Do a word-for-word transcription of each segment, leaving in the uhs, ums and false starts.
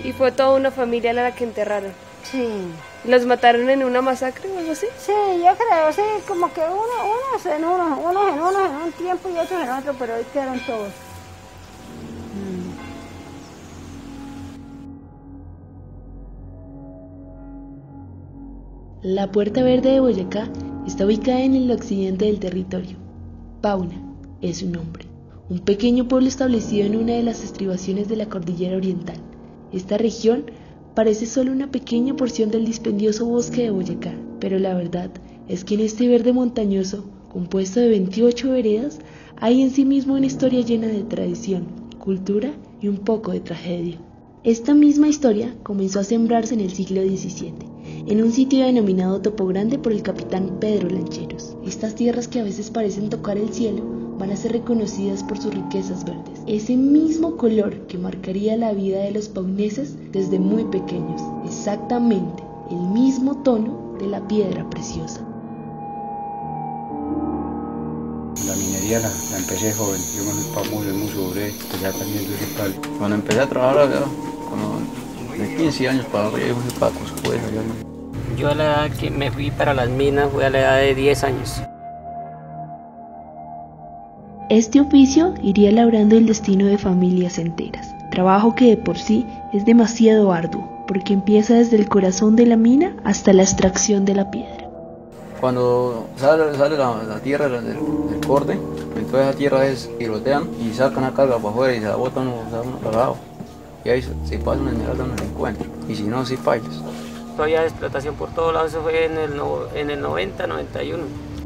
Y fue toda una familia a la que enterraron. Sí. ¿Los mataron en una masacre o algo así? Sí, yo creo, sí, como que uno, unos en unos, unos en unos en un tiempo y otros en otro, pero hoy quedaron todos. La Puerta Verde de Boyacá está ubicada en el occidente del territorio. Pauna es su nombre, un pequeño pueblo establecido en una de las estribaciones de la cordillera oriental. Esta región parece solo una pequeña porción del dispendioso bosque de Boyacá, pero la verdad es que en este verde montañoso, compuesto de veintiocho veredas, hay en sí mismo una historia llena de tradición, cultura y un poco de tragedia. Esta misma historia comenzó a sembrarse en el siglo diecisiete, en un sitio denominado Topo Grande por el capitán Pedro Lancheros. Estas tierras que a veces parecen tocar el cielo van a ser reconocidas por sus riquezas verdes, ese mismo color que marcaría la vida de los pauneses desde muy pequeños, exactamente el mismo tono de la piedra preciosa. La minería la, la empecé joven, yo me fui para muy, muy sobre, empecé aprendiendo ese palo. Cuando empecé a trabajar, ya, como de quince años para arriba, yo me fui para Coscuela. Yo a la edad que me fui para las minas fue a la edad de diez años. Este oficio iría labrando el destino de familias enteras, trabajo que de por sí es demasiado arduo, porque empieza desde el corazón de la mina hasta la extracción de la piedra. Cuando sale, sale la, la tierra del, del corte, entonces esa tierra es pilotean y sacan la carga para afuera y se la botan uno para abajo. Y ahí si pasa una esmeralda no la encuentran, y si no, si fallas. Todavía hay explotación por todos lados, eso fue en el, no, en el noventa, noventa y uno.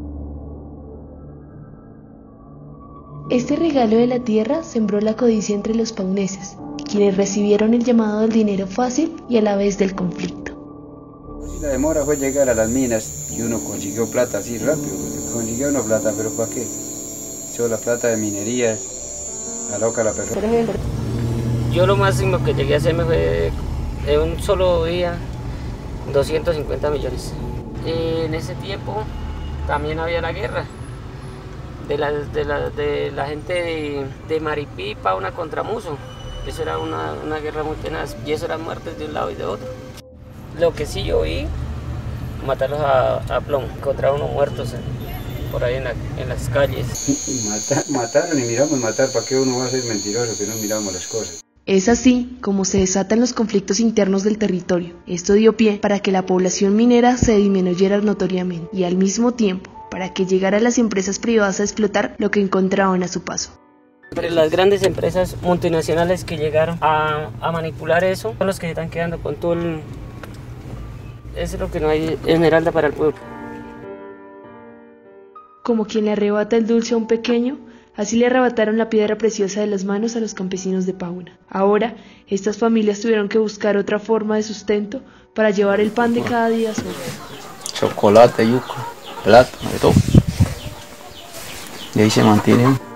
Este regalo de la tierra sembró la codicia entre los pauneses, quienes recibieron el llamado del dinero fácil y a la vez del conflicto. La demora fue llegar a las minas y uno consiguió plata así rápido, consiguió una plata, pero ¿para qué? Solo la plata de minería, la loca la persona. Yo lo máximo que llegué a hacerme fue en un solo día doscientos cincuenta millones. Y en ese tiempo también había la guerra de la, de la, de la gente de, de Maripí, Pauna contra Muso. Eso era una, una guerra muy tenaz y eso eran muertes de un lado y de otro. Lo que sí yo vi, matarlos a, a plomo, encontrar unos muertos en, por ahí en, la, en las calles. Matar, mataron y miramos matar, ¿para qué uno va a ser mentiroso que no miramos las cosas? Es así como se desatan los conflictos internos del territorio. Esto dio pie para que la población minera se disminuyera notoriamente y al mismo tiempo para que llegara a las empresas privadas a explotar lo que encontraban a su paso. Pero las grandes empresas multinacionales que llegaron a, a manipular eso son los que se están quedando con todo el... Eso es lo que no hay esmeralda para el pueblo. Como quien le arrebata el dulce a un pequeño, así le arrebataron la piedra preciosa de las manos a los campesinos de Pauna. Ahora, estas familias tuvieron que buscar otra forma de sustento para llevar el pan de cada día a su hogar. Chocolate, yuca, plátano, de todo. Y ahí se mantienen.